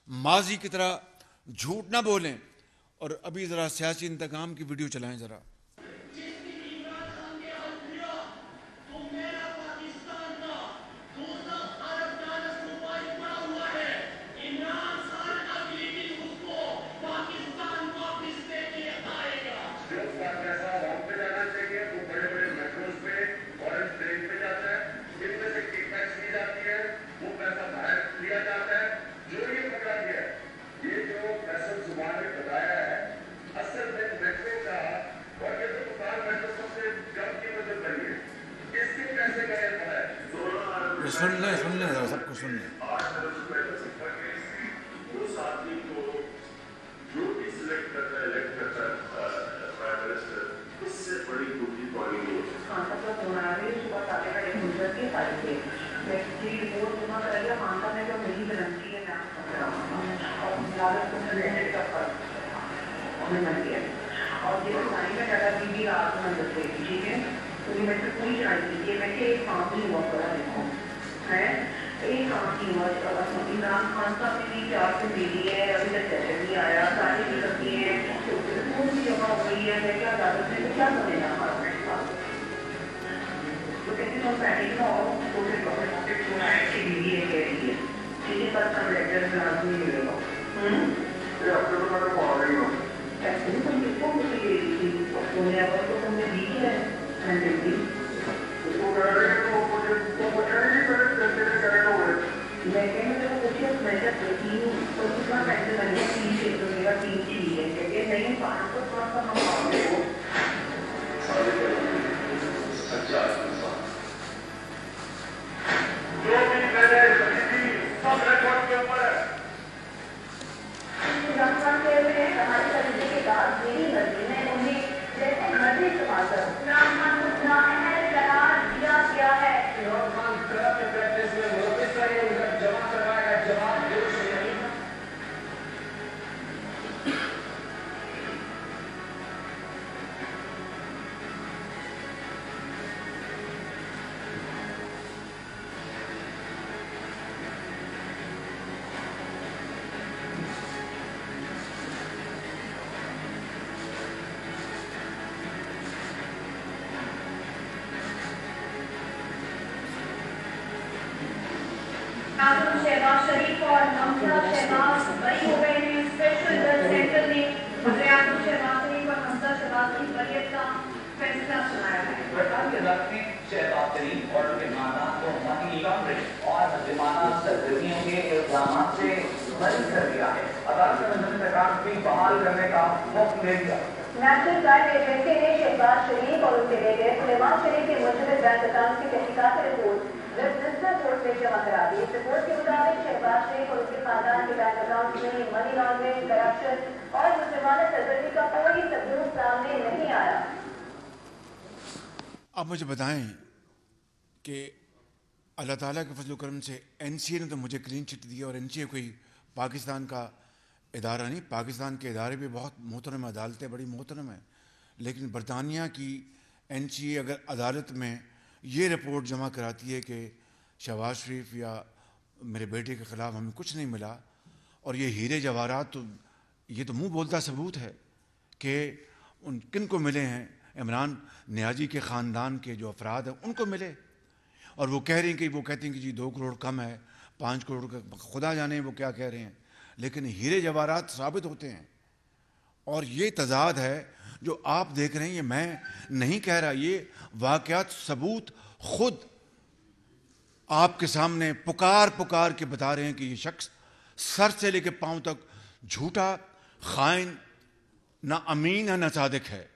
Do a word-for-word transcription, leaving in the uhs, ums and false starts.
ماضی کی طرح جھوٹ نہ بولیں اور ابھی ذرا سیاسی انتقام کی ویڈیو چلائیں ذرا. سن لیں سن لیں ذرا سب کو سن لیں. ایک کام کی عمران خان صاحب نے بھی چار سے دے دی ہے, ابھی تک سیشن نہیں آیا, ساری بھی کرتی ہیں, رپورٹ بھی جمع ہو گئی ہے, میں کیا عدالت میں کیا کرے گا ہمارا فیصلہ. تو کہتے ہیں پینڈنگ نہ ہو تو پھر گورنمنٹ کو ایڈ کی دی ہے کہہ رہی ہے ٹھیک ہے پر سب لیٹر میں آدمی ملے گا. ایسے بھی تم کس کو مجھے دے دی تھی تم نے اگر تو تم نے دی ہے ہنڈریڈ دی میں کہیں مجھے وہ پوچھے میں جب دیکھی ہوں تو کتنا پیسے لگے تین سے تو میرا تین چیز ہے کہ نہیں پانچ سو تھوڑا سا ہم پاؤں ہو رمضان کے میں ہماری خریدنے کے بعد میری مرضی میں انہیں جیسے مرضی استعمال کروں رام خان کو اتنا ہے قرار دیا گیا ہے. شہباز شریف اور حمزہ شہباز بری ہو گئے ہیں. اسپیشل جج سینٹر نے حضرات شہباز شریف اور حمزہ شہباز کی بریت کا فیصلہ سنایا ہے. برطانوی کی عدالت نے شہباز شریف اور ان کے خاندان کو منی لانڈرنگ اور مظلومانہ سرگرمیوں کے الزامات سے بری کر دیا ہے. عدالت نے نظر انتقام کی بحال کرنے کا حکم دے دیا. نیشنل کرائم ایجنسی نے شہباز شریف اور ان کے بیٹے سلیمان شریف کے ملزم بینک اکاؤنٹ کی تحقیقات رپورٹ ویسٹمنسٹر کورٹ میں جمع کرا دی. اس رپورٹ کے مطابق شہباز شریف اور ان کے خاندان کے بینک اکاؤنٹ میں منی لانڈرنگ, کرپشن اور مظلومانہ سرگرمی کا کوئی ثبوت سامنے نہیں آیا. آپ مجھے بتائیں کہ اللہ تعالیٰ کے فضل و کرم سے این سی اے نے تو مجھے کلین چٹ دیا, اور این سی اے کوئی پاکستان کا ادارہ نہیں. پاکستان کے ادارے بھی بہت محترم, عدالتیں بڑی محترم ہیں, لیکن برطانیہ کی این سی اے اگر عدالت میں یہ رپورٹ جمع کراتی ہے کہ شہباز شریف یا میرے بیٹے کے خلاف ہمیں کچھ نہیں ملا, اور یہ ہیرے جواہرات, تو یہ تو منہ بولتا ثبوت ہے کہ ان کن کو ملے ہیں. عمران نیازی کے خاندان کے جو افراد ہیں ان کو ملے, اور وہ کہہ رہے ہیں کہ وہ کہتے ہیں کہ جی دو کروڑ کم ہے, پانچ کروڑ کا, خدا جانے وہ کیا کہہ رہے ہیں, لیکن ہیرے جواہرات ثابت ہوتے ہیں. اور یہ تضاد ہے جو آپ دیکھ رہے ہیں, یہ میں نہیں کہہ رہا, یہ واقعات ثبوت خود آپ کے سامنے پکار پکار کے بتا رہے ہیں کہ یہ شخص سر سے لے کے پاؤں تک جھوٹا, خائن, نہ امین ہے نہ صادق ہے.